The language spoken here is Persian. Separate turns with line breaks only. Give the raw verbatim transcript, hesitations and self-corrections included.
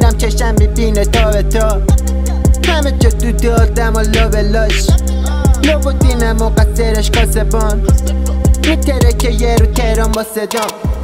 میرم چشم میبینه تا به تا، همه جا دود آدم و لابلاش، لابد اینم و قصرش کاسبان میتره که یه رو تهران با صدام.